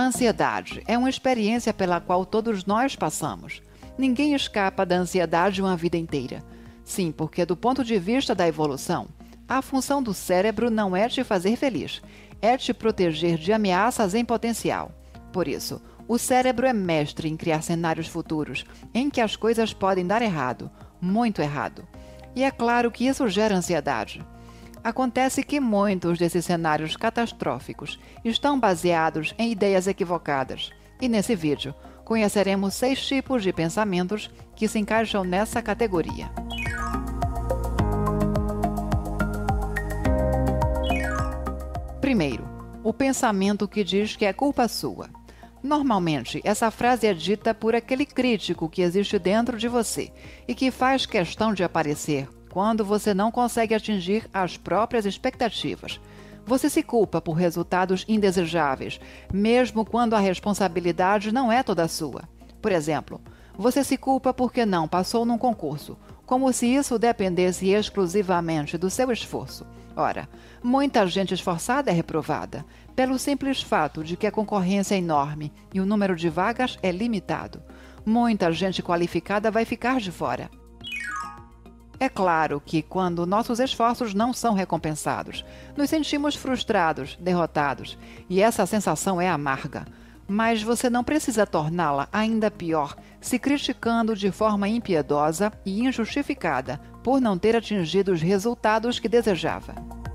A ansiedade é uma experiência pela qual todos nós passamos. Ninguém escapa da ansiedade uma vida inteira. Sim, porque do ponto de vista da evolução, a função do cérebro não é te fazer feliz, é te proteger de ameaças em potencial. Por isso, o cérebro é mestre em criar cenários futuros em que as coisas podem dar errado, muito errado. E é claro que isso gera ansiedade. Acontece que muitos desses cenários catastróficos estão baseados em ideias equivocadas. E nesse vídeo, conheceremos 6 tipos de pensamentos que se encaixam nessa categoria. Primeiro, o pensamento que diz que é culpa sua. Normalmente, essa frase é dita por aquele crítico que existe dentro de você e que faz questão de aparecer quando você não consegue atingir as próprias expectativas. Você se culpa por resultados indesejáveis, mesmo quando a responsabilidade não é toda sua. Por exemplo, você se culpa porque não passou num concurso, como se isso dependesse exclusivamente do seu esforço. Ora, muita gente esforçada é reprovada, pelo simples fato de que a concorrência é enorme e o número de vagas é limitado. Muita gente qualificada vai ficar de fora. É claro que, quando nossos esforços não são recompensados, nos sentimos frustrados, derrotados, e essa sensação é amarga. Mas você não precisa torná-la ainda pior se criticando de forma impiedosa e injustificada por não ter atingido os resultados que desejava.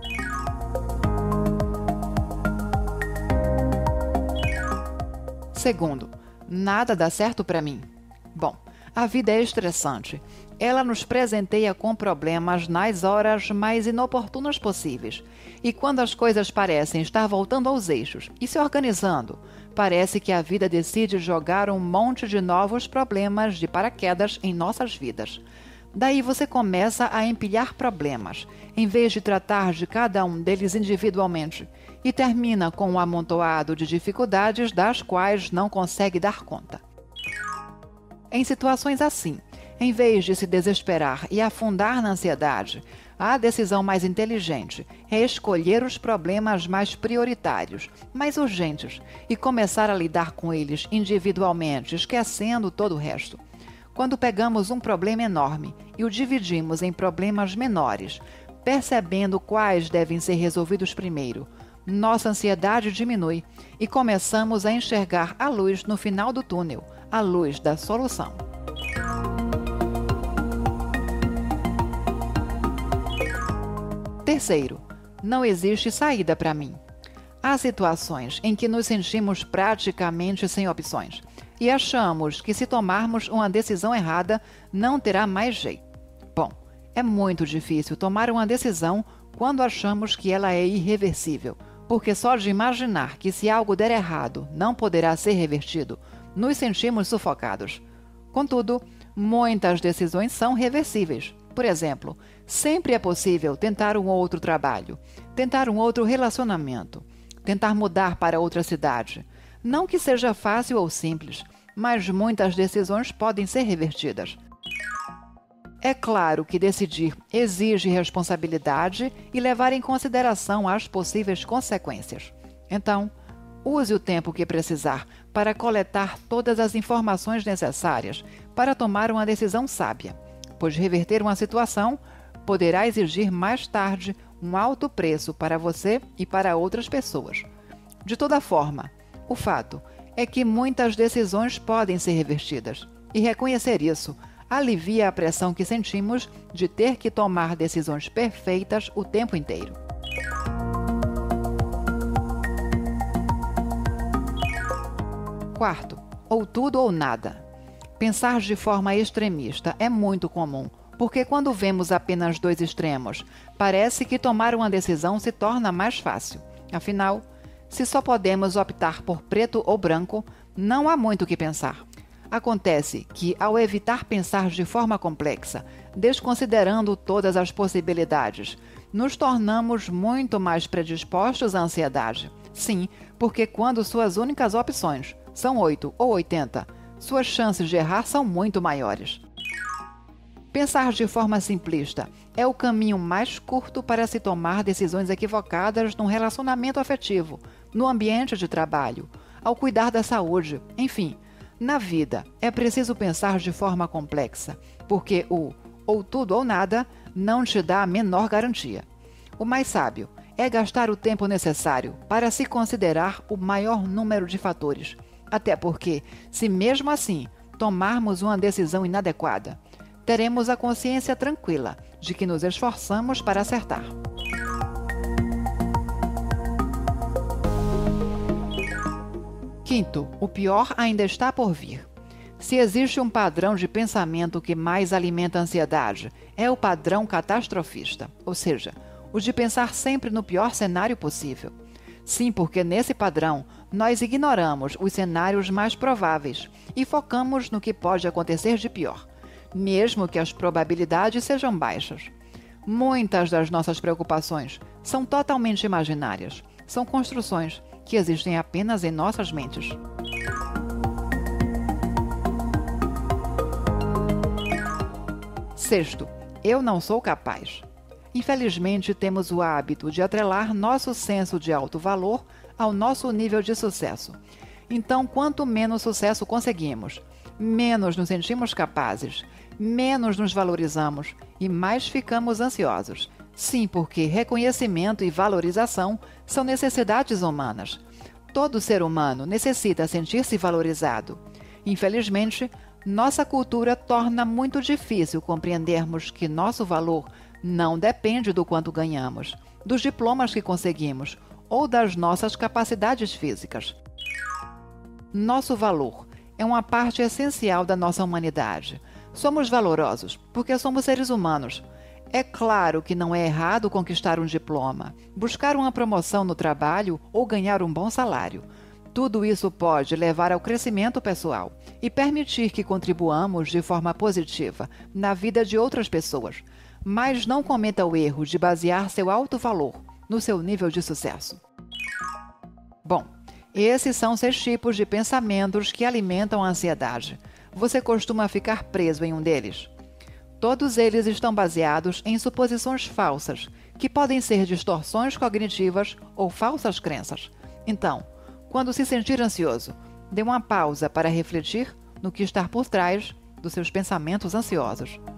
Segundo, nada dá certo para mim. Bom, a vida é estressante. Ela nos presenteia com problemas nas horas mais inoportunas possíveis. E quando as coisas parecem estar voltando aos eixos e se organizando, parece que a vida decide jogar um monte de novos problemas de paraquedas em nossas vidas. Daí você começa a empilhar problemas, em vez de tratar de cada um deles individualmente, e termina com um amontoado de dificuldades das quais não consegue dar conta. Em situações assim, em vez de se desesperar e afundar na ansiedade, a decisão mais inteligente é escolher os problemas mais prioritários, mais urgentes, e começar a lidar com eles individualmente, esquecendo todo o resto. Quando pegamos um problema enorme e o dividimos em problemas menores, percebendo quais devem ser resolvidos primeiro, nossa ansiedade diminui e começamos a enxergar a luz no final do túnel, a luz da solução. Terceiro, não existe saída para mim. Há situações em que nos sentimos praticamente sem opções e achamos que, se tomarmos uma decisão errada, não terá mais jeito. Bom, é muito difícil tomar uma decisão quando achamos que ela é irreversível, porque só de imaginar que, se algo der errado, não poderá ser revertido, nos sentimos sufocados. Contudo, muitas decisões são reversíveis. Por exemplo, sempre é possível tentar um outro trabalho, tentar um outro relacionamento, tentar mudar para outra cidade. Não que seja fácil ou simples, mas muitas decisões podem ser revertidas. É claro que decidir exige responsabilidade e levar em consideração as possíveis consequências. Então, use o tempo que precisar para coletar todas as informações necessárias para tomar uma decisão sábia, pois reverter uma situação poderá exigir mais tarde um alto preço para você e para outras pessoas. De toda forma, o fato é que muitas decisões podem ser revertidas, e reconhecer isso alivia a pressão que sentimos de ter que tomar decisões perfeitas o tempo inteiro. Quarto, ou tudo ou nada. Pensar de forma extremista é muito comum, porque quando vemos apenas 2 extremos, parece que tomar uma decisão se torna mais fácil. Afinal, se só podemos optar por preto ou branco, não há muito o que pensar. Acontece que, ao evitar pensar de forma complexa, desconsiderando todas as possibilidades, nos tornamos muito mais predispostos à ansiedade. Sim, porque quando suas únicas opções são 8 ou 80, suas chances de errar são muito maiores. Pensar de forma simplista é o caminho mais curto para se tomar decisões equivocadas num relacionamento afetivo, no ambiente de trabalho, ao cuidar da saúde. Enfim, na vida é preciso pensar de forma complexa, porque o ou tudo ou nada não te dá a menor garantia. O mais sábio é gastar o tempo necessário para se considerar o maior número de fatores, até porque, se mesmo assim tomarmos uma decisão inadequada, teremos a consciência tranquila de que nos esforçamos para acertar. Quinto, o pior ainda está por vir. Se existe um padrão de pensamento que mais alimenta a ansiedade, é o padrão catastrofista, ou seja, o de pensar sempre no pior cenário possível. Sim, porque nesse padrão nós ignoramos os cenários mais prováveis e focamos no que pode acontecer de pior, mesmo que as probabilidades sejam baixas. Muitas das nossas preocupações são totalmente imaginárias, são construções que existem apenas em nossas mentes. Sexto, eu não sou capaz. Infelizmente, temos o hábito de atrelar nosso senso de alto valor ao nosso nível de sucesso. Então, quanto menos sucesso conseguimos, menos nos sentimos capazes, menos nos valorizamos e mais ficamos ansiosos. Sim, porque reconhecimento e valorização são necessidades humanas. Todo ser humano necessita sentir-se valorizado. Infelizmente, nossa cultura torna muito difícil compreendermos que nosso valor não depende do quanto ganhamos, dos diplomas que conseguimos ou das nossas capacidades físicas. Nosso valor é uma parte essencial da nossa humanidade. Somos valorosos porque somos seres humanos. É claro que não é errado conquistar um diploma, buscar uma promoção no trabalho ou ganhar um bom salário. Tudo isso pode levar ao crescimento pessoal e permitir que contribuamos de forma positiva na vida de outras pessoas. Mas não cometa o erro de basear seu alto valor no seu nível de sucesso. Bom, esses são 6 tipos de pensamentos que alimentam a ansiedade. Você costuma ficar preso em um deles? Todos eles estão baseados em suposições falsas, que podem ser distorções cognitivas ou falsas crenças. Então, quando se sentir ansioso, dê uma pausa para refletir no que está por trás dos seus pensamentos ansiosos.